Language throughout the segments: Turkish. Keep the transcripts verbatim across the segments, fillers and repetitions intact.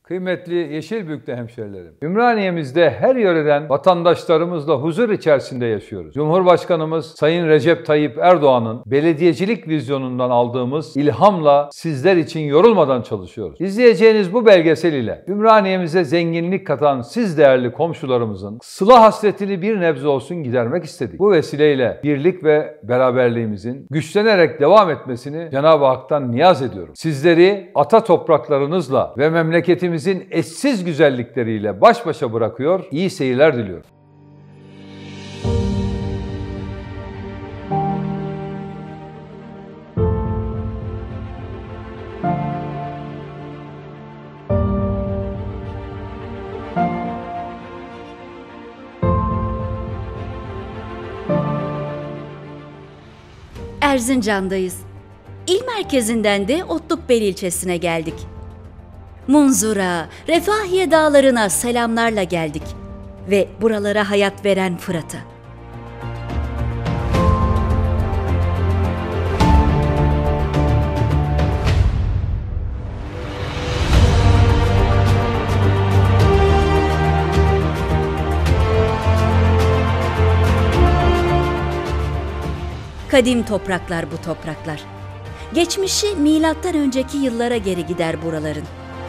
Kıymetli Yeşilbük'te hemşerilerim, Ümraniye'mizde her yöreden vatandaşlarımızla huzur içerisinde yaşıyoruz. Cumhurbaşkanımız Sayın Recep Tayyip Erdoğan'ın belediyecilik vizyonundan aldığımız ilhamla sizler için yorulmadan çalışıyoruz. İzleyeceğiniz bu belgesel ile Ümraniye'mize zenginlik katan siz değerli komşularımızın sıla hasretini bir nebze olsun gidermek istedik. Bu vesileyle birlik ve beraberliğimizin güçlenerek devam etmesini Cenab-ı Hak'tan niyaz ediyorum. Sizleri ata topraklarınızla ve memleketimizin eşsiz güzellikleriyle baş başa bırakıyor, iyi seyirler diliyorum. Erzincan'dayız. İl merkezinden de Otlukbeli ilçesine geldik. Munzura, Refahiye dağlarına selamlarla geldik ve buralara hayat veren Fırat'a. Kadim topraklar bu topraklar. Geçmişi milattan önceki yıllara geri gider buraların.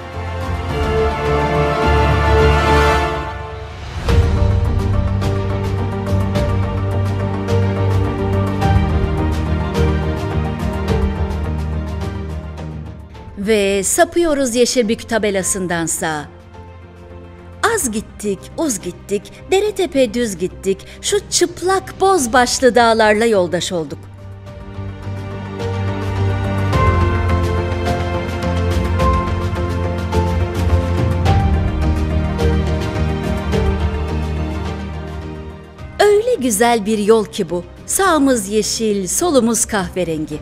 Ve sapıyoruz Yeşilbük tabelasından sağa. Az gittik, uz gittik, dere tepe düz gittik, şu çıplak boz başlı dağlarla yoldaş olduk. Öyle güzel bir yol ki bu, sağımız yeşil, solumuz kahverengi.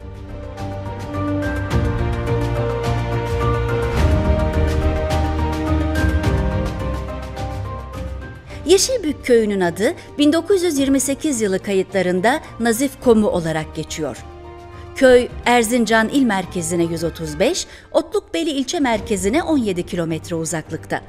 Yeşilbük köyünün adı bin dokuz yüz yirmi sekiz yılı kayıtlarında Nazif Komu olarak geçiyor. Köy Erzincan il merkezine yüz otuz beş, Otlukbeli ilçe merkezine on yedi kilometre uzaklıkta.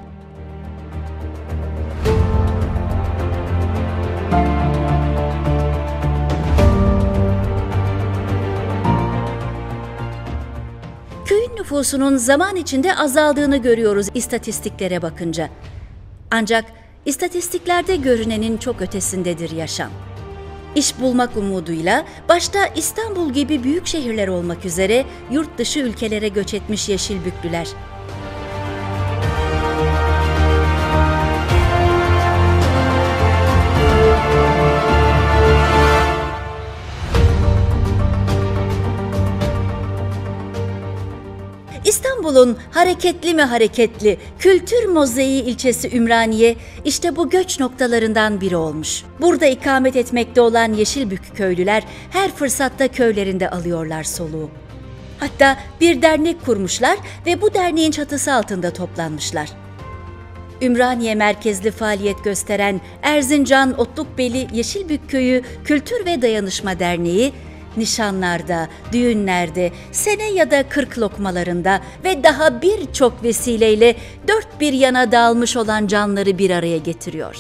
Köyün nüfusunun zaman içinde azaldığını görüyoruz istatistiklere bakınca. Ancak İstatistiklerde görünenin çok ötesindedir yaşam. İş bulmak umuduyla başta İstanbul gibi büyük şehirler olmak üzere yurt dışı ülkelere göç etmiş Yeşilbüklüler. İstanbul'un hareketli mi hareketli, kültür mozaiği ilçesi Ümraniye işte bu göç noktalarından biri olmuş. Burada ikamet etmekte olan Yeşilbük köylüler her fırsatta köylerinde alıyorlar soluğu. Hatta bir dernek kurmuşlar ve bu derneğin çatısı altında toplanmışlar. Ümraniye merkezli faaliyet gösteren Erzincan Otlukbeli Yeşilbük Köyü Kültür ve Dayanışma Derneği, nişanlarda, düğünlerde, sene ya da kırk lokmalarında ve daha birçok vesileyle dört bir yana dağılmış olan canları bir araya getiriyor.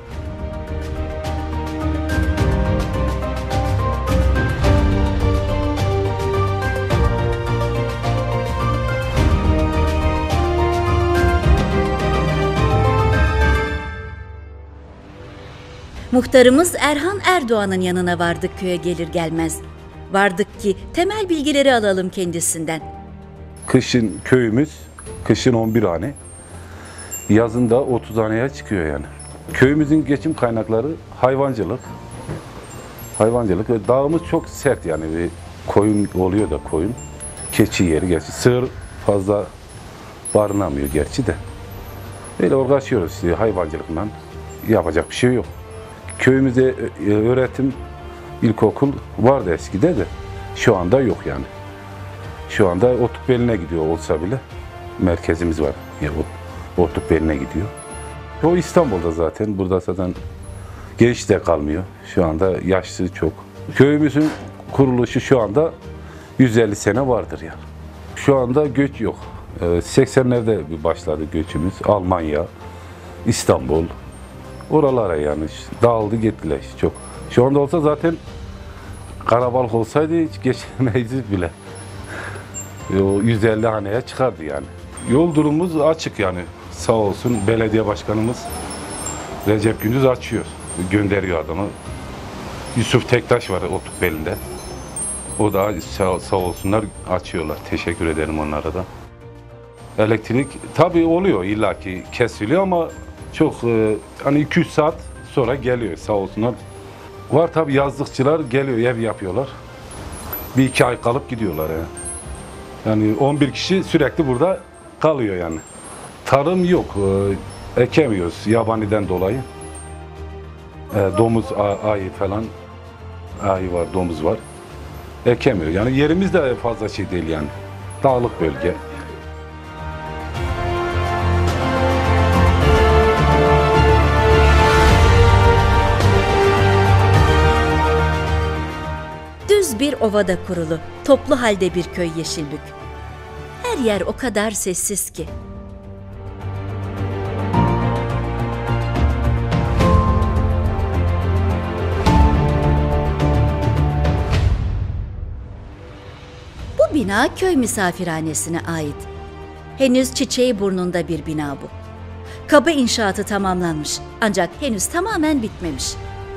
Muhtarımız Erhan Erdoğan'ın yanına vardık köye gelir gelmez. Vardık ki temel bilgileri alalım kendisinden. Kışın köyümüz, kışın on bir hane, yazın da otuz haneye çıkıyor yani. Köyümüzün geçim kaynakları hayvancılık. Hayvancılık ve dağımız çok sert yani. Bir koyun oluyor da koyun. Keçi yeri gerçi. Sığır fazla barınamıyor gerçi de. Böyle uğraşıyoruz işte hayvancılıkla. Yapacak bir şey yok. Köyümüzde öğretim, ilkokul vardı eskide de şu anda yok yani. Şu anda Otlukbeli'ne gidiyor olsa bile merkezimiz var. Yani Otlukbeli'ne gidiyor. O İstanbul'da zaten. Burada zaten genç de kalmıyor. Şu anda yaşlı çok. Köyümüzün kuruluşu şu anda yüz elli sene vardır yani. Şu anda göç yok. seksenlerde bir başladı göçümüz. Almanya, İstanbul, oralara yani dağıldı gittiler çok. Şu anda olsa zaten karabalık olsaydı hiç geçemeyiz bile. O yüz elli haneye çıkardı yani. Yol durumumuz açık yani. Sağ olsun belediye başkanımız Recep Gündüz açıyor. Gönderiyor adamı. Yusuf Tektaş var Otukbeli'nde. O da sağ, sağ olsunlar açıyorlar. Teşekkür ederim onlara da. Elektrik tabii oluyor illaki kesiliyor ama çok e, hani iki üç saat sonra geliyor sağ olsunlar. Var tabii yazlıkçılar geliyor ev yapıyorlar. Bir iki ay kalıp gidiyorlar yani. Yani on bir kişi sürekli burada kalıyor yani. Tarım yok, e, ekemiyoruz yabaniden dolayı. E, domuz ayı falan, ayı var, domuz var. Ekemiyor. Yani yerimiz de fazla şey değil yani. Dağlık bölge. Düz bir ovada kurulu, toplu halde bir köy Yeşilbük. Her yer o kadar sessiz ki. Bu bina köy misafirhanesine ait. Henüz çiçeği burnunda bir bina bu. Kaba inşaatı tamamlanmış ancak henüz tamamen bitmemiş.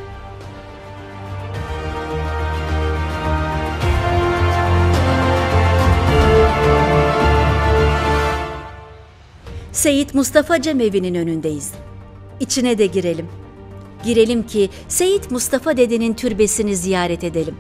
Seyit Mustafa Cemevi'nin önündeyiz. İçine de girelim. Girelim ki Seyit Mustafa dedenin türbesini ziyaret edelim.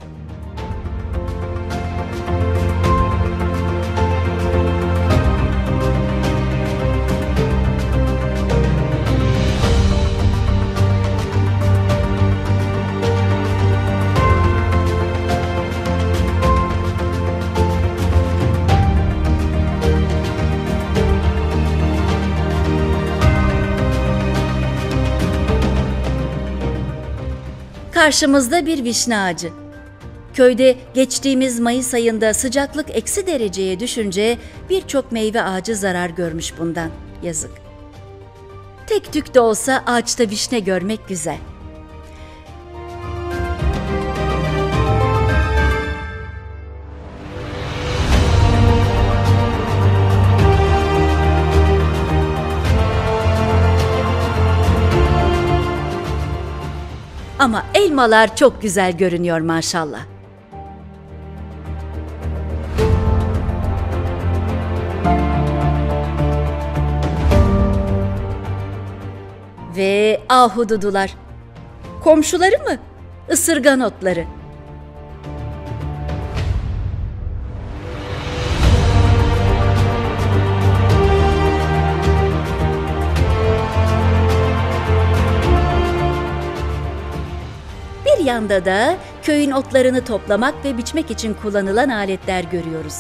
Karşımızda bir vişne ağacı. Köyde geçtiğimiz Mayıs ayında sıcaklık eksi dereceye düşünce birçok meyve ağacı zarar görmüş bundan. Yazık. Tek tük de olsa ağaçta vişne görmek güzel. Ama elmalar çok güzel görünüyor maşallah. Ve ahududular. Komşuları mı? Isırgan otları. Bir yanda da köyün otlarını toplamak ve biçmek için kullanılan aletler görüyoruz.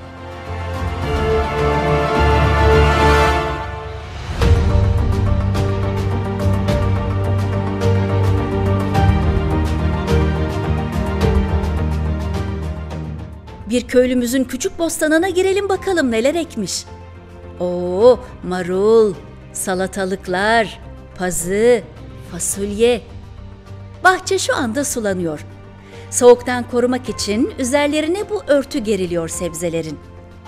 Bir köylümüzün küçük bostanına girelim bakalım neler ekmiş. Oo, marul, salatalıklar, pazı, fasulye. Bahçe şu anda sulanıyor. Soğuktan korumak için üzerlerine bu örtü geriliyor sebzelerin.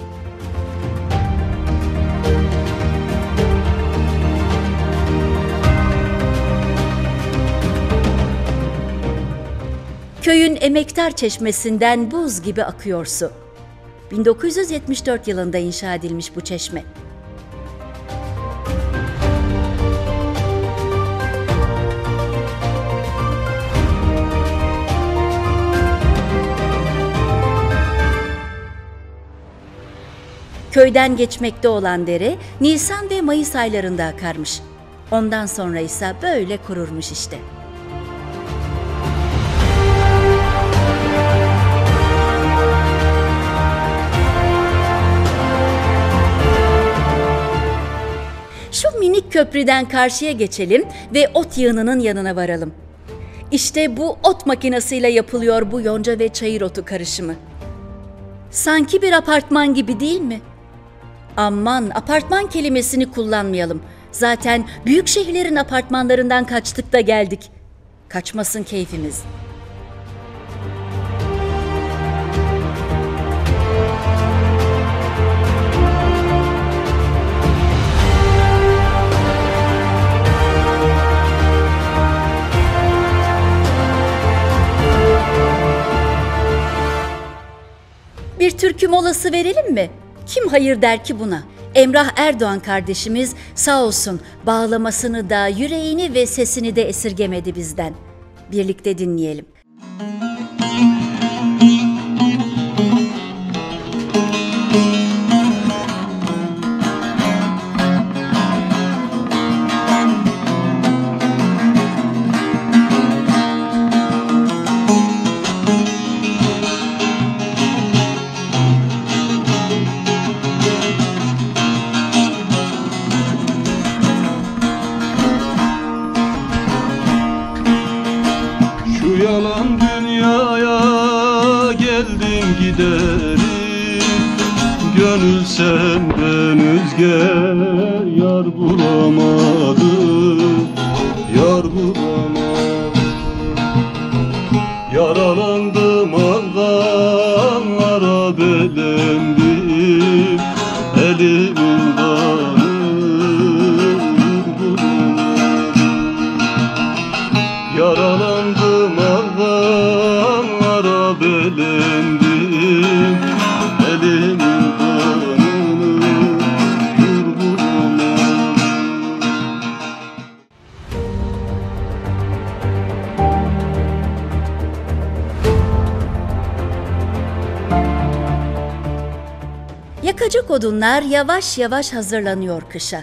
Köyün Emektar Çeşmesi'nden buz gibi akıyor su. bin dokuz yüz yetmiş dört yılında inşa edilmiş bu çeşme. Köyden geçmekte olan dere Nisan ve Mayıs aylarında akarmış. Ondan sonra ise böyle kururmuş işte. Şu minik köprüden karşıya geçelim ve ot yığınının yanına varalım. İşte bu ot makinesiyle yapılıyor bu yonca ve çayır otu karışımı. Sanki bir apartman gibi değil mi? Aman apartman kelimesini kullanmayalım. Zaten büyük şehirlerin apartmanlarından kaçtık da geldik. Kaçmasın keyfimiz. Bir türkü molası verelim mi? Kim hayır der ki buna? Emrah Erdoğan kardeşimiz sağ olsun bağlamasını da, yüreğini ve sesini de esirgemedi bizden. Birlikte dinleyelim. Yalan dünyaya geldim giderim, gönül senden özge yar bulamadım, yar bulamadım. Yaralandım ağlamlara belendim, elimin kanı yaralandım ağlamlara belendim, elimin kanını vurgulamadım. Yakacak odunlar yavaş yavaş hazırlanıyor kışa.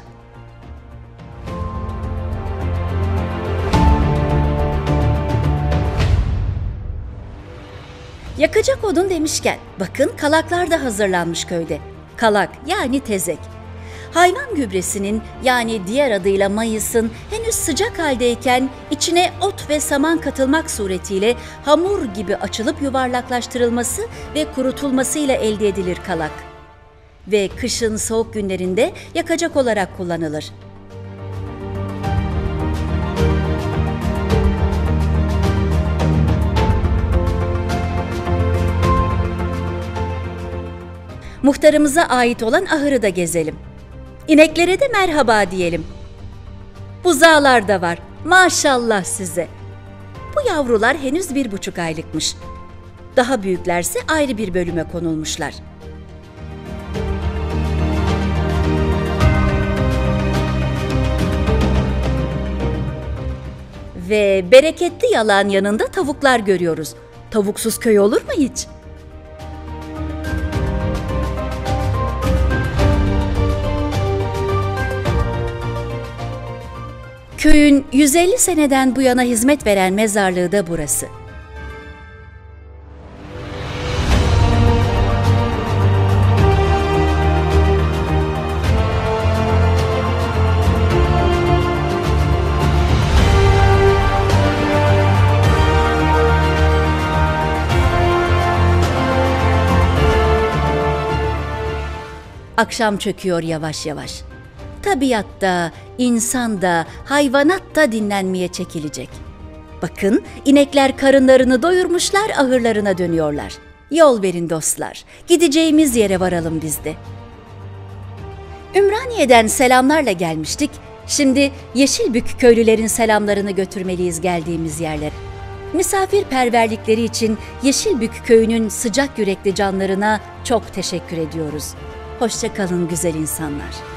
Yakacak odun demişken bakın kalaklar da hazırlanmış köyde. Kalak yani tezek. Hayvan gübresinin yani diğer adıyla mayısın henüz sıcak haldeyken içine ot ve saman katılmak suretiyle hamur gibi açılıp yuvarlaklaştırılması ve kurutulmasıyla elde edilir kalak. Ve kışın soğuk günlerinde yakacak olarak kullanılır. Muhtarımıza ait olan ahırı da gezelim. İneklere de merhaba diyelim. Buzağlar da var. Maşallah size. Bu yavrular henüz bir buçuk aylıkmış. Daha büyüklerse ayrı bir bölüme konulmuşlar. Ve bereketli yalan yanında tavuklar görüyoruz. Tavuksuz köy olur mu hiç? Köyün yüz elli seneden bu yana hizmet veren mezarlığı da burası. Akşam çöküyor yavaş yavaş. Tabiat da, insan da, hayvanat da dinlenmeye çekilecek. Bakın, inekler karınlarını doyurmuşlar, ahırlarına dönüyorlar. Yol verin dostlar, gideceğimiz yere varalım biz de. Ümraniye'den selamlarla gelmiştik, şimdi Yeşilbük köylülerin selamlarını götürmeliyiz geldiğimiz yerlere. Misafirperverlikleri için Yeşilbük köyünün sıcak yürekli canlarına çok teşekkür ediyoruz. Hoşça kalın güzel insanlar.